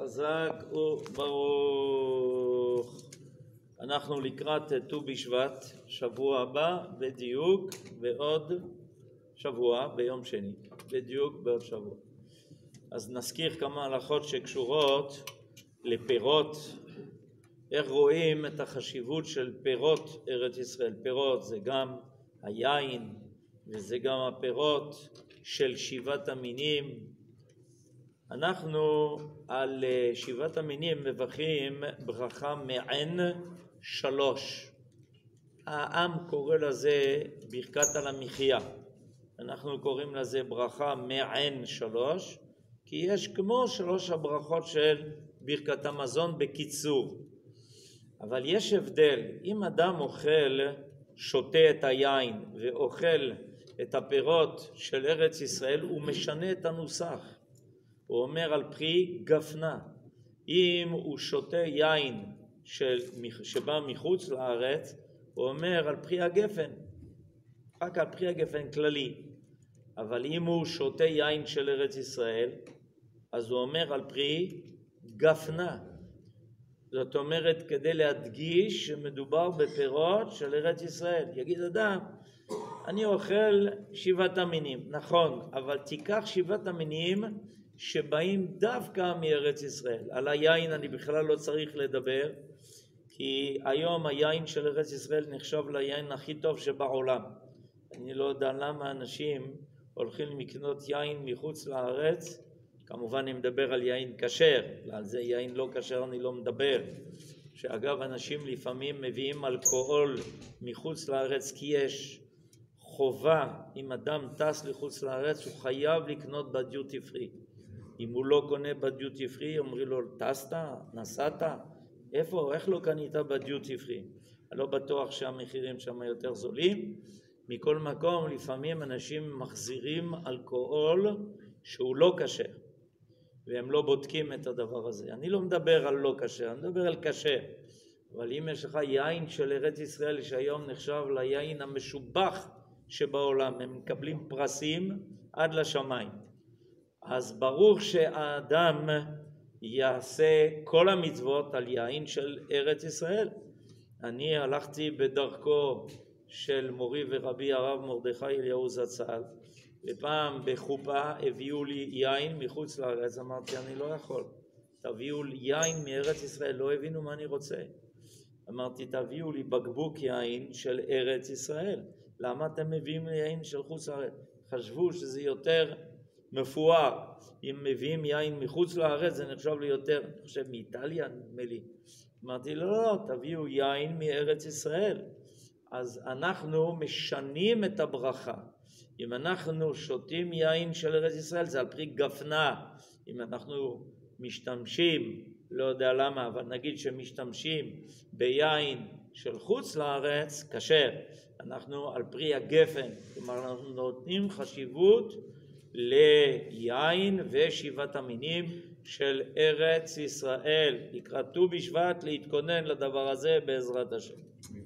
חזק וברוך. אנחנו לקראת ט"ו בשבט, שבוע הבא בדיוק, ועוד שבוע ביום שני, בדיוק בעוד שבוע. אז נזכיר כמה הלכות שקשורות לפירות, איך רואים את החשיבות של פירות ארץ ישראל. פירות זה גם היין, וזה גם הפירות של שבעת המינים. אנחנו על שבעת המינים מברכים ברכה מעין 3. העם קורא לזה ברכת על המחיה. אנחנו קוראים לזה ברכה מעין 3, כי יש כמו 3 הברכות של ברכת המזון בקיצור. אבל יש הבדל, אם אדם אוכל, שותה את היין ואוכל את הפירות של ארץ ישראל, הוא משנה את הנוסח. הוא אומר על פרי גפנה. אם הוא שותה יין שבא מחוץ לארץ, הוא אומר על פרי הגפן, רק על פרי הגפן כללי. אבל אם הוא שותה יין של ארץ ישראל, אז הוא אומר על פרי גפנה. זאת אומרת, כדי להדגיש שמדובר בפירות של ארץ ישראל. יגיד אדם, אני אוכל שבעת המינים, נכון, אבל תיקח שבעת המינים שבאים דווקא מארץ ישראל. על היין אני בכלל לא צריך לדבר, כי היום היין של ארץ ישראל נחשב ליין הכי טוב שבעולם. אני לא יודע למה אנשים הולכים לקנות יין מחוץ לארץ. כמובן אני מדבר על יין כשר, על זה יין לא כשר אני לא מדבר. שאגב אנשים לפעמים מביאים אלכוהול מחוץ לארץ, כי יש חובה, אם אדם טס לחוץ לארץ הוא חייב לקנות בדיוטי פרי. אם הוא לא קונה בדיוטי פרי, אומרים לו, טסת? נסעת? איפה? איך לא קנית בדיוטי פרי? אני לא בטוח שהמחירים שם יותר זולים. מכל מקום, לפעמים אנשים מחזירים אלכוהול שהוא לא כשר, והם לא בודקים את הדבר הזה. אני לא מדבר על לא כשר, אני מדבר על כשר. אבל אם יש לך יין של ארץ ישראל, שהיום נחשב ליין המשובח שבעולם, הם מקבלים פרסים עד לשמיים. אז ברור שהאדם יעשה כל המצוות על יין של ארץ ישראל. אני הלכתי בדרכו של מורי ורבי הרב מרדכי אליהו זצ"ל, ופעם בחופה הביאו לי יין מחוץ לארץ. אמרתי, אני לא יכול, תביאו לי יין מארץ ישראל. לא הבינו מה אני רוצה. אמרתי, תביאו לי בקבוק יין של ארץ ישראל. למה אתם מביאים לי יין של חוץ לארץ? חשבו שזה יותר מפואר. אם מביאים יין מחוץ לארץ זה נחשב לי יותר, אני חושב מאיטליה נדמה לי. אמרתי, לא, תביאו יין מארץ ישראל. אז אנחנו משנים את הברכה. אם אנחנו שותים יין של ארץ ישראל זה על פרי גפנה. אם אנחנו משתמשים, לא יודע למה, אבל נגיד שמשתמשים ביין של חוץ לארץ, כשר, אנחנו על פרי הגפן. כלומר, אנחנו נותנים חשיבות ליין ושבעת המינים של ארץ ישראל. לקראת ט"ו בשבט להתכונן לדבר הזה בעזרת השם.